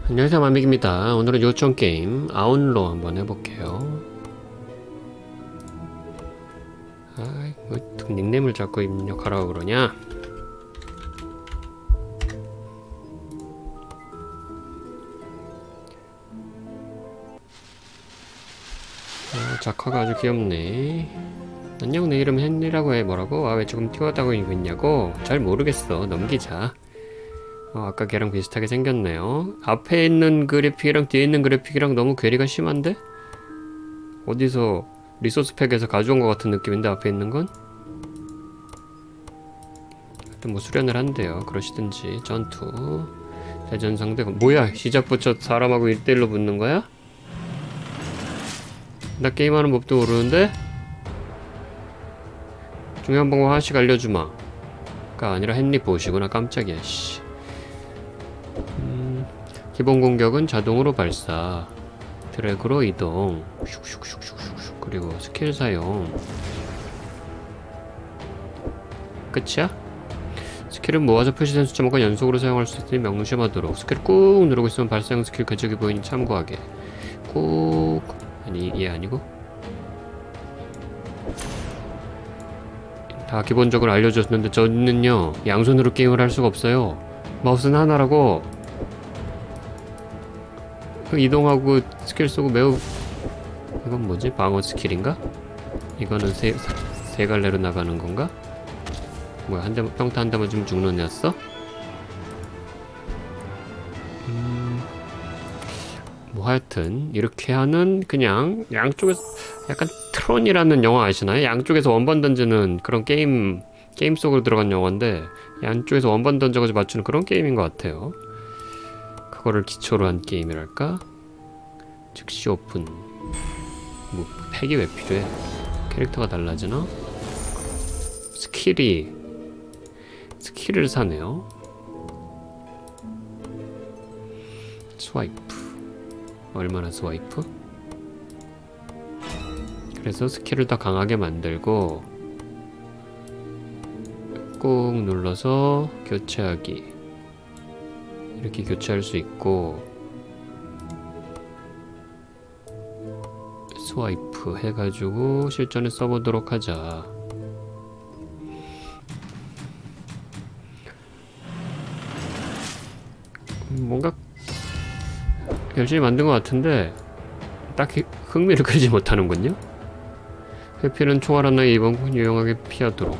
안녕하세요, 만빅입니다. 오늘은 요청 게임 아웃로 한번 해볼게요. 왜 닉네임을 자꾸 입력하라고 그러냐? 자카가 아주 귀엽네. 안녕, 내 이름 헨리라고 해. 뭐라고? 왜 조금 튀어나오고 있냐고? 잘 모르겠어. 넘기자. 아까 걔랑 비슷하게 생겼네요. 앞에 있는 그래픽이랑 뒤에 있는 그래픽이랑 너무 괴리가 심한데? 어디서 리소스 팩에서 가져온 것 같은 느낌인데, 앞에 있는 건? 하여튼 뭐 수련을 한대요. 그러시든지. 전투. 대전 상대가 뭐야? 시작부터 사람하고 1대1로 붙는 거야? 나 게임하는 법도 모르는데? 중요한 방법 하나씩 알려주마. 가 아니라 헨리 보시구나. 깜짝이야, 씨. 기본 공격은 자동으로 발사, 드래그로 이동, 슉슉슉슉슉, 그리고 스킬 사용. 끝이야? 스킬은 모아서 표시된 숫자만큼 연속으로 사용할 수 있으니 명심하도록. 스킬을 꾹 누르고 있으면 발사형 스킬 궤적이 보이니 참고하게. 꾹. 아니, 얘 아니고? 다 기본적으로 알려줬는데 저는요, 양손으로 게임을 할 수가 없어요. 마우스는 하나라고. 이동하고 스킬 쏘고 매우. 이건 뭐지? 방어 스킬인가? 이거는 세 갈래로 나가는 건가? 뭐야, 한 대, 평타 한 대만 좀 죽는 애였어? 뭐 하여튼 이렇게 하는, 그냥 양쪽에서 약간 트론이라는 영화 아시나요? 양쪽에서 원반 던지는 그런 게임 속으로 들어간 영화인데, 양쪽에서 원반 던져가지고 맞추는 그런 게임인 것 같아요. 그거를 기초로 한 게임이랄까? 즉시 오픈. 뭐 팩이 왜 필요해? 캐릭터가 달라지나? 스킬을 사네요. 스와이프. 얼마나 스와이프? 그래서 스킬을 더 강하게 만들고 꾹 눌러서 교체하기. 이렇게 교체할 수 있고, 스와이프 해가지고 실전에 써보도록 하자. 뭔가 열심히 만든 것 같은데 딱히 흥미를 끌지 못하는군요. 회피는 총알 하나에 이번 유용하게 피하도록.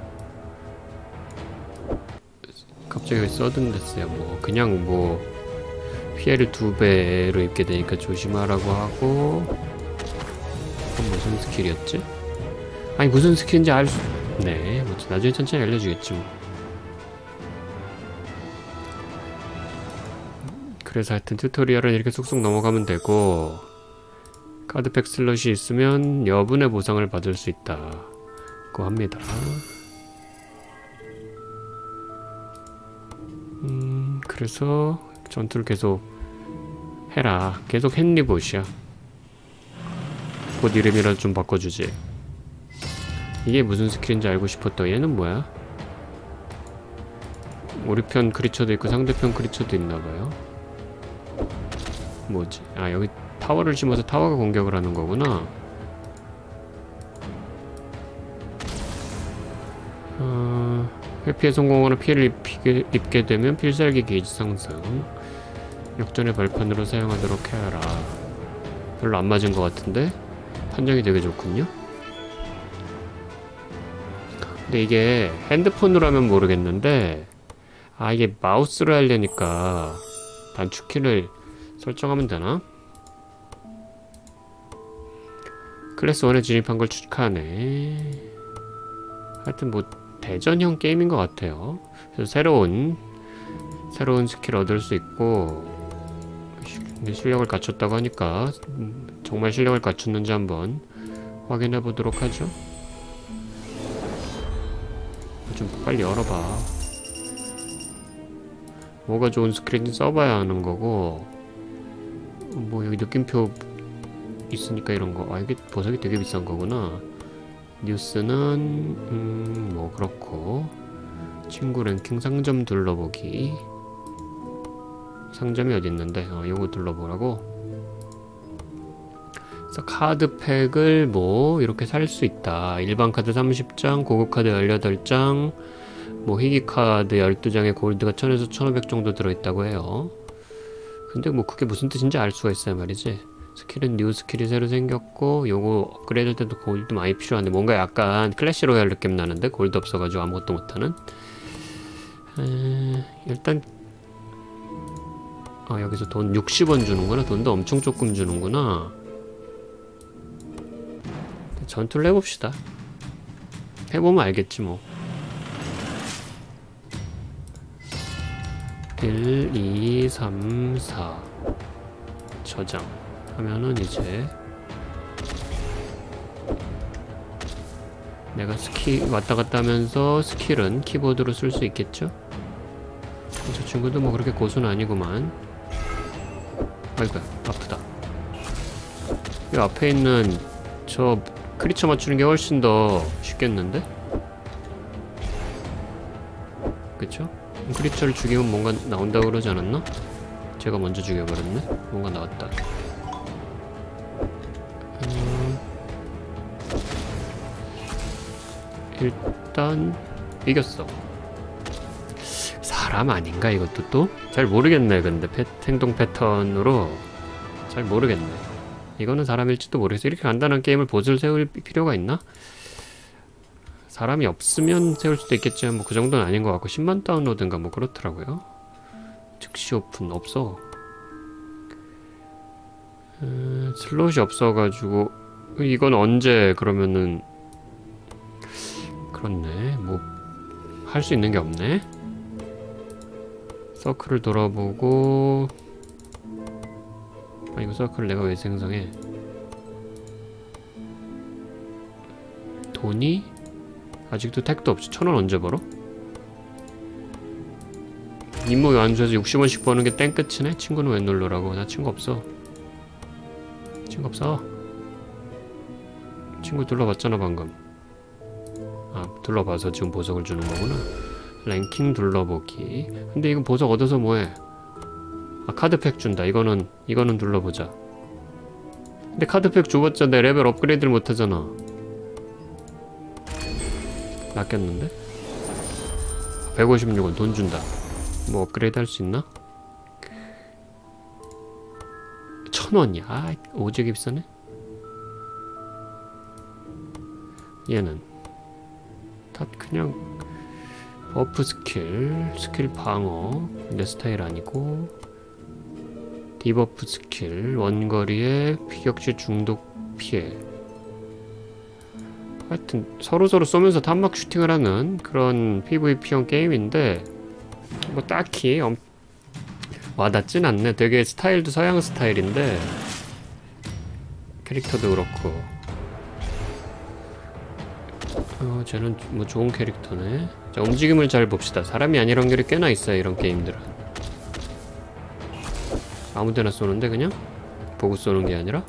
갑자기 왜 서든데스야? 뭐 그냥 뭐 피해를 2배로 입게 되니까 조심하라고 하고. 그건 무슨 스킬이었지? 아니, 무슨 스킬인지 네, 뭐 나중에 천천히 알려주겠지 뭐. 그래서 하여튼 튜토리얼은 이렇게 쑥쑥 넘어가면 되고, 카드팩 슬롯이 있으면 여분의 보상을 받을 수 있다고 합니다. 그래서 전투를 계속 해라. 계속 헨리봇이야. 곧 이름이라도 좀 바꿔주지. 이게 무슨 스킬인지 알고 싶었다. 얘는 뭐야? 우리 편 크리처도 있고 상대편 크리처도 있나봐요. 뭐지? 아, 여기 타워를 심어서 타워가 공격을 하는 거구나. 회피에 성공하거나 피해를 입게 되면 필살기 게이지 상승. 역전의 발판으로 사용하도록 해라. 별로 안 맞은 것 같은데? 판정이 되게 좋군요. 근데 이게 핸드폰으로 하면 모르겠는데, 이게 마우스로 하려니까 단축키를 설정하면 되나? 클래스 1에 진입한 걸 축하하네. 하여튼 뭐 대전형 게임인 것 같아요. 그래서 새로운 스킬 얻을 수 있고, 실력을 갖췄다고 하니까 정말 실력을 갖췄는지 한번 확인해 보도록 하죠. 좀 빨리 열어봐. 뭐가 좋은 스킬인지 써봐야 하는 거고, 뭐 여기 느낌표 있으니까 이런 거. 이게 보석이 되게 비싼 거구나. 뉴스는 뭐 그렇고, 친구 랭킹 상점 둘러보기. 상점이 어디 있는데 요거 눌러보라고. 그래서 카드팩을 뭐 이렇게 살 수 있다. 일반 카드 30장, 고급 카드 18장, 뭐 희귀 카드 12장에 골드가 1000에서 1500 정도 들어있다고 해요. 근데 뭐 그게 무슨 뜻인지 알 수가 있어요 말이지. 스킬은 뉴 스킬이 새로 생겼고 요거 업그레이드 할 때도 골드 많이 필요한데 뭔가 약간 클래시 로얄 느낌 나는데 골드 없어가지고 아무것도 못하는. 일단 여기서 돈 60원 주는구나. 돈도 엄청 조금 주는구나. 전투를 해봅시다. 해보면 알겠지 뭐. 1, 2, 3, 4 저장 하면은 이제 내가 스킬 왔다갔다 하면서 스킬은 키보드로 쓸 수 있겠죠? 저 친구도 뭐 그렇게 고수는 아니구만. 아이고야 아프다. 이 앞에 있는 저 크리처 맞추는 게 훨씬 더 쉽겠는데? 그쵸? 크리처를 죽이면 뭔가 나온다고 그러지 않았나? 제가 먼저 죽여버렸네? 뭔가 나왔다. 일단 이겼어. 사람 아닌가 이것도 또? 잘 모르겠네. 근데 행동 패턴으로 잘 모르겠네. 이거는 사람일지도 모르겠어. 이렇게 간단한 게임을 보스를 세울 필요가 있나? 사람이 없으면 세울 수도 있겠지만 뭐 그 정도는 아닌 것 같고 10만 다운로드인가 뭐 그렇더라고요. 즉시 오픈 없어. 슬롯이 없어가지고 이건 언제 그러면은 그렇네. 뭐 할 수 있는 게 없네. 서클을 돌아보고 이거 서클 내가 왜 생성해? 돈이 아직도 택도 없지. 1000원 언제 벌어? 임무 완수해서 60원씩 버는 게 땡끝이네? 친구는 왜 놀러라고? 나 친구 없어. 친구 없어. 친구 둘러봤잖아 방금. 둘러봐서 지금 보석을 주는 거구나. 랭킹 둘러보기. 근데 이거 보석 얻어서 뭐해? 카드팩 준다. 이거는 둘러보자. 근데 카드팩 줘봤자 내 레벨 업그레이드를 못하잖아. 낚였는데? 156원 돈 준다. 뭐 업그레이드 할 수 있나? 1000원이야. 오지게 비싸네. 얘는 다 그냥 버프 스킬 방어 내 스타일 아니고 디버프 스킬 원거리에 피격시 중독 피해. 하여튼 서로서로 쏘면서 탄막 슈팅을 하는 그런 PVP형 게임인데 뭐 딱히 와닿진 않네. 되게 스타일도 서양 스타일인데 캐릭터도 그렇고 쟤는 뭐 좋은 캐릭터네. 자, 움직임을 잘 봅시다. 사람이 아닐 확률이 꽤나 있어요 이런 게임들은. 아무데나 쏘는데 그냥? 보고 쏘는 게 아니라?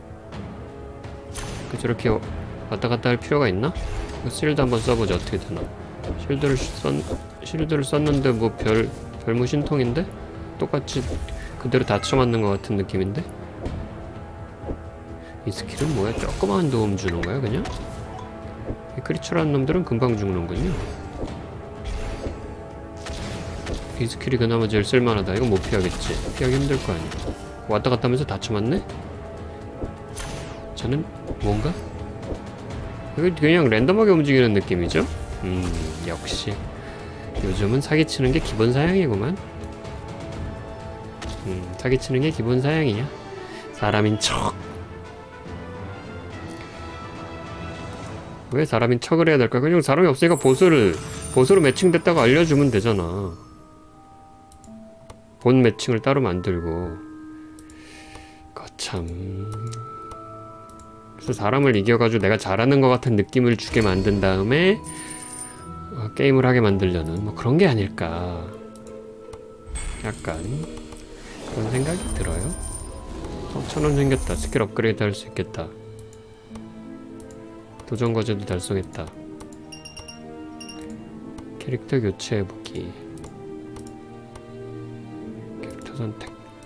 저렇게 왔다갔다 할 필요가 있나? 실드 한번 써보자. 어떻게 되나. 실드를 썼는데 뭐 별무신통인데? 똑같이 그대로 다쳐맞는 것 같은 느낌인데? 이 스킬은 뭐야? 조그마한 도움 주는 거야 그냥? 이 크리처라는 놈들은 금방 죽는군요. 이 스킬이 그나마 제일 쓸만하다. 이건 못 피하겠지. 피하기 힘들 거 아니야. 왔다갔다 하면서 다쳐맞네? 쟤는 뭔가? 이거 그냥 랜덤하게 움직이는 느낌이죠? 역시 요즘은 사기치는 게 기본 사양이구만. 사기치는 게 기본 사양이냐? 사람인 척. 왜 사람인 척을 해야 될까? 그냥 사람이 없으니까 보스로 매칭됐다고 알려주면 되잖아. 본 매칭을 따로 만들고. 거참. 그래서 사람을 이겨가지고 내가 잘하는 것 같은 느낌을 주게 만든 다음에 게임을 하게 만들려는 뭐 그런 게 아닐까. 약간 그런 생각이 들어요. 1000원 생겼다. 스킬 업그레이드 할 수 있겠다. 도전 과제도 달성했다. 캐릭터 교체 해보기. 캐릭터 선택.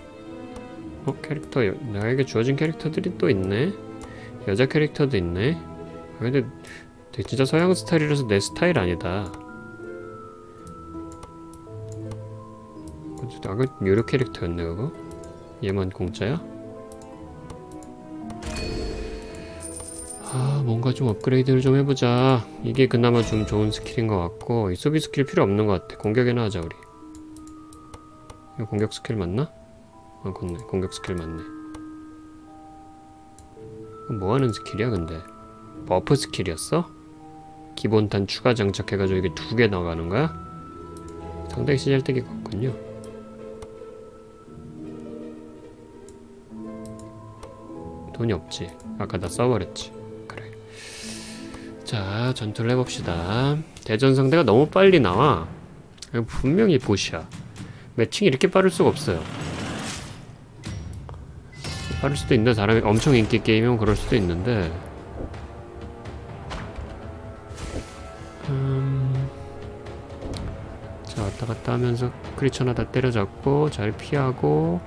캐릭터 나에게 주어진 캐릭터들이 또 있네. 여자 캐릭터도 있네. 근데 되게 진짜 서양 스타일이라서 내 스타일 아니다. 아까 유료 캐릭터였네 그거? 얘만 공짜야? 뭔가 좀 업그레이드를 좀 해보자. 이게 그나마 좀 좋은 스킬인 것 같고, 이 수비 스킬 필요 없는 것 같아. 공격이나 하자 우리. 이거 공격 스킬 맞나? 맞네. 공격 스킬 맞네. 뭐하는 스킬이야 근데? 버프 스킬이었어? 기본탄 추가 장착해가지고 이게 2개 나가는 거야? 상당히 시잘데기 같군요. 돈이 없지. 아까 다 써버렸지. 그래. 자, 전투를 해봅시다. 대전 상대가 너무 빨리 나와. 분명히 보시야. 매칭이 이렇게 빠를 수가 없어요. 빠를 수도 있는데, 사람이 엄청 인기 게임이면 그럴 수도 있는데. 자, 왔다 갔다 하면서 크리처나 다 때려잡고 잘 피하고.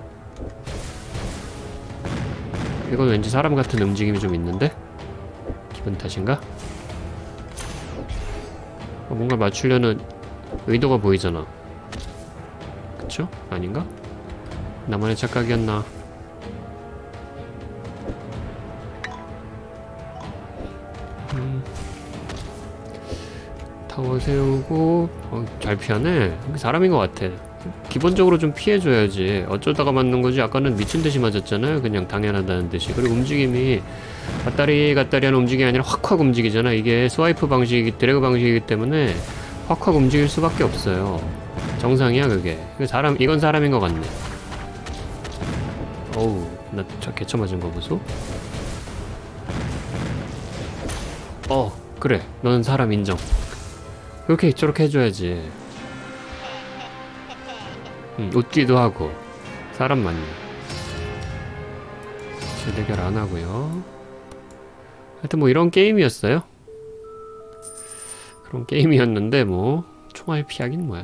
이건 왠지 사람 같은 움직임이 좀 있는데? 기분 탓인가? 뭔가 맞추려는 의도가 보이잖아. 그쵸? 아닌가? 나만의 착각이었나? 타워 세우고 잘 피하네. 사람인 것 같아. 기본적으로 좀 피해줘야지. 어쩌다가 맞는 거지. 아까는 미친듯이 맞았잖아요. 그냥 당연하다는 듯이. 그리고 움직임이 갔다리 하는 움직임이 아니라 확확 움직이잖아. 이게 스와이프 방식이기, 드래그 방식이기 때문에 확확 움직일 수밖에 없어요. 정상이야 그게. 이건 사람인 것 같네. 어우, 나 저 개쳐 맞은 거 보소? 그래. 너는 사람 인정. 그렇게 저렇게 해줘야지. 웃기도 하고. 사람 맞네. 재대결 안 하고요. 하여튼 뭐 이런 게임이었어요. 그런 게임이었는데 뭐 총알 피하긴 뭐야.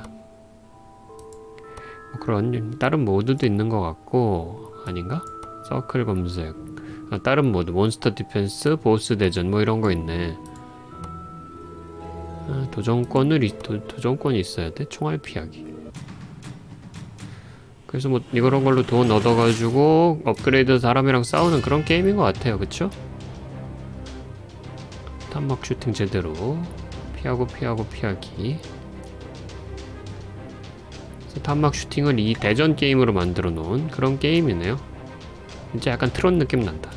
뭐 그런 다른 모드도 있는 것 같고. 아닌가? 서클 검색. 다른 모드 몬스터 디펜스, 보스 대전 뭐 이런 거 있네. 도전권이 있어야 돼? 총알 피하기. 그래서 뭐 이런 걸로 돈 얻어가지고 업그레이드 사람이랑 싸우는 그런 게임인 것 같아요. 그쵸? 탄막 슈팅 제대로 피하기. 그래서 탄막 슈팅을 이 대전 게임으로 만들어 놓은 그런 게임이네요. 진짜 약간 트론 느낌 난다.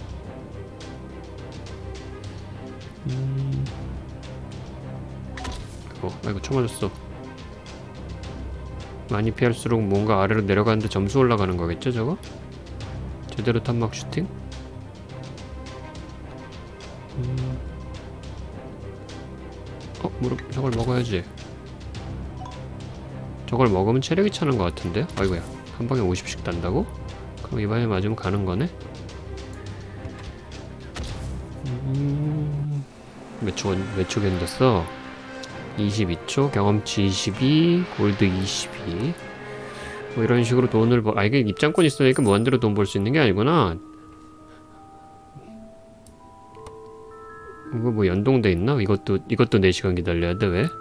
아이고 총 맞았어. 많이 피할수록 뭔가 아래로 내려가는데 점수 올라가는 거겠죠 저거? 제대로 탄막 슈팅? 저걸 먹어야지. 저걸 먹으면 체력이 차는 것 같은데? 아이고야, 한 방에 50씩 단다고? 그럼 이번에 맞으면 가는 거네? 몇 초 견뎠어? 22초, 경험치 22, 골드 22. 뭐 이런 식으로 돈을 이게 입장권 있으니까 무한대로 돈 벌 수 있는 게 아니구나. 이거 뭐 연동돼 있나? 이것도 4시간 기다려야 돼, 왜?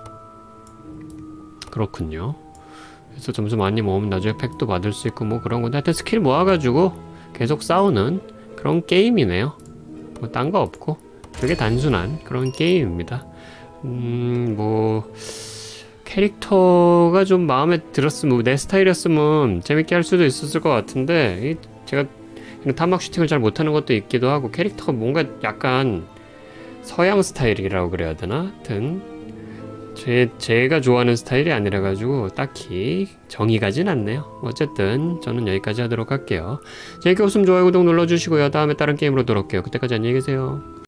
그렇군요. 그래서 점수 많이 모으면 나중에 팩도 받을 수 있고 뭐 그런 건데, 하여튼 스킬 모아가지고 계속 싸우는 그런 게임이네요. 뭐 딴 거 없고 되게 단순한 그런 게임입니다. 뭐 캐릭터가 좀 마음에 들었으면, 내 스타일이었으면 재밌게 할 수도 있었을 것 같은데, 제가 탄막 슈팅을 잘 못하는 것도 있기도 하고, 캐릭터가 뭔가 약간 서양 스타일이라고 그래야 되나? 하여튼 제가 좋아하는 스타일이 아니라 가지고 딱히 정이 가진 않네요. 어쨌든 저는 여기까지 하도록 할게요. 재밌게 웃음 좋아요 구독 눌러주시고요. 다음에 다른 게임으로 돌아올게요. 그때까지 안녕히 계세요.